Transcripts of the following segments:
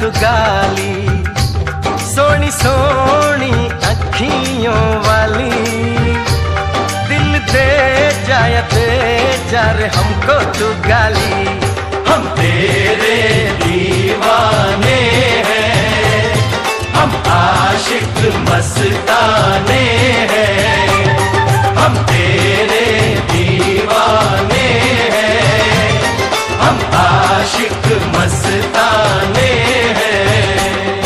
तू गाली, सोनी सोनी अखियों वाली, दिल दे जा रे हमको तू गाली। हम तेरे दीवाने हैं, हम आशिक मस्ताने हैं, हम तेरे दीवाने हैं, हम आशिक मस्ताने हैं।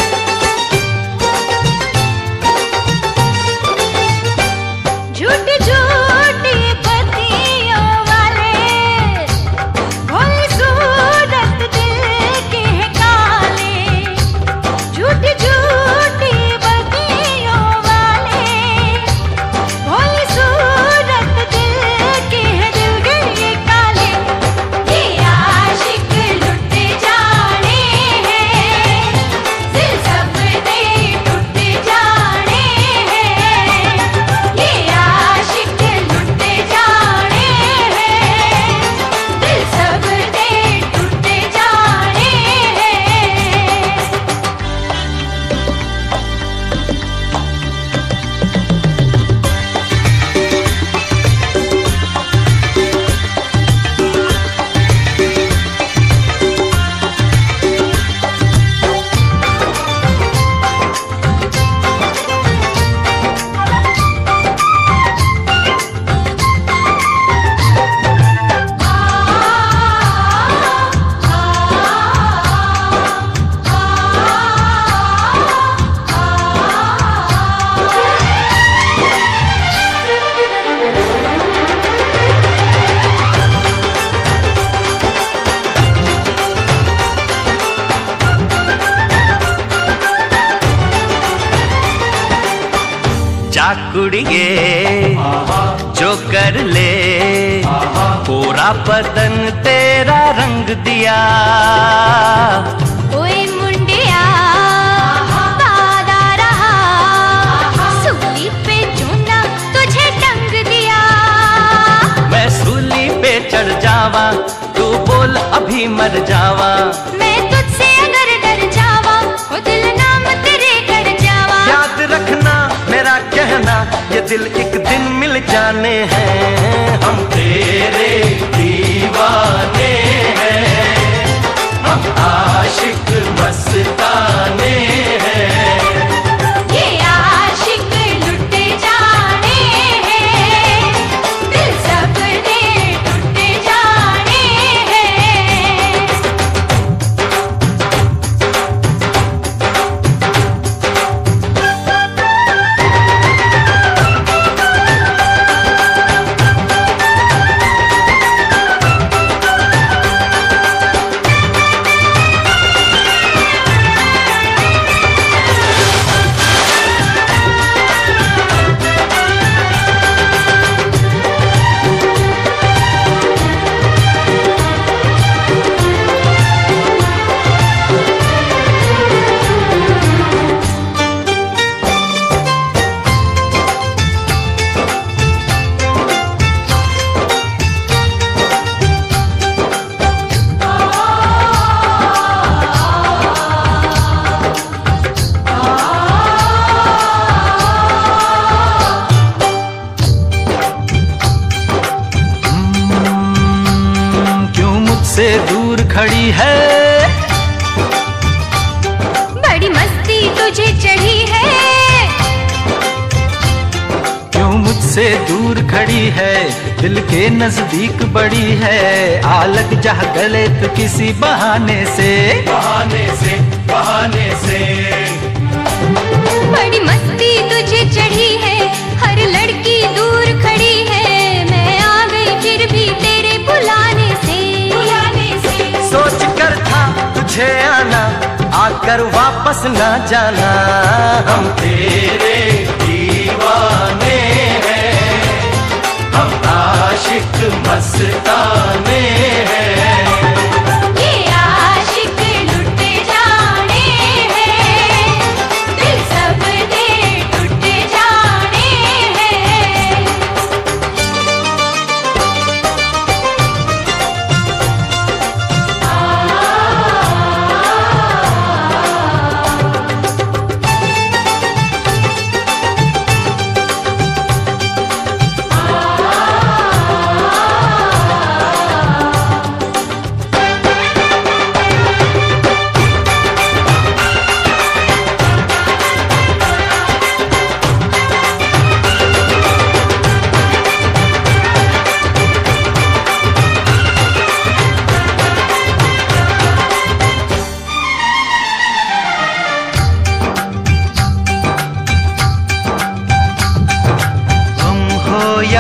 झूठी झूठी बत्तियों वाले, भोली सूरत दिल के हैं काले। झूठी झूठी बत्तियों वाले, भोली सूरत दिल के हैं दिल गए काले। ये आशिक लुट जाने हैं, दिल सब दे टूट जाने हैं। ये आशिक लुट जाने हैं, दिल सब दे टूट जाने हैं। जा कुड़िए जो कर ले, पूरा बदन तेरा रंग दिया। ओए मुंडिया वादा रहा, सूली पे चूना तुझे टंग दिया। मैं सूली पे चढ़ जावा, तू बोल अभी मर जावा। मैं तुझसे अगर डर जावा, ओ दिल नाम तेरे कर जावा। याद रखना मेरा कहना, ये दिल एक दिन मिल जाने हैं। हम तेरे दीवाने हैं, हम आशिक मस्ताने हैं। ये आशिक लुट जाने हैं, दिल सब दे टूट जाने हैं। से दूर खड़ी है, बड़ी मस्ती तुझे चढ़ी है। क्यों मुझसे दूर खड़ी है, दिल के नजदीक बड़ी है। आ लग जा गले तो किसी बहाने से, बहाने से, बहाने से। बड़ी मस्ती तुझे चढ़ी है, हर लड़की दूर खड़ी है। मैं आ गई फिर भी तेरे बुलाने से, बुलाने से। सोच कर था तुझे आना, आकर वापस ना जाना। हम तेरे दीवाने हैं, हम आशिक मस्ताने हैं। ये आशिक लुट जाने हैं, दिल सब दे टूट जाने हैं। आ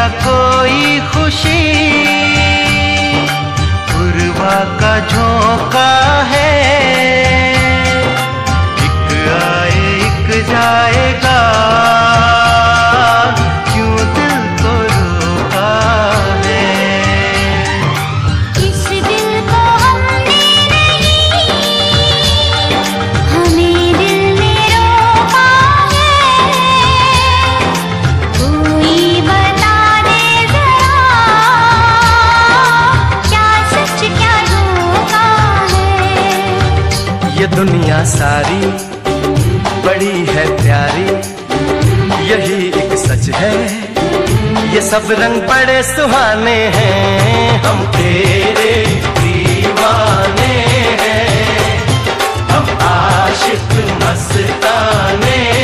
कोई खुशी पूर्वा का झोंका है, एक आए एक जाएगा, क्यों दिल को रोका है। इस दिल को हमने नहीं, हमें दिल ने रोका है। कोई बता दे जरा, क्या सच क्या धोखा है। ये दुनिया सारी बड़ी है प्यारी, यही एक सच है, ये सब रंग बड़े सुहाने हैं। हम तेरे दीवाने हैं, हम आशिक मस्ताने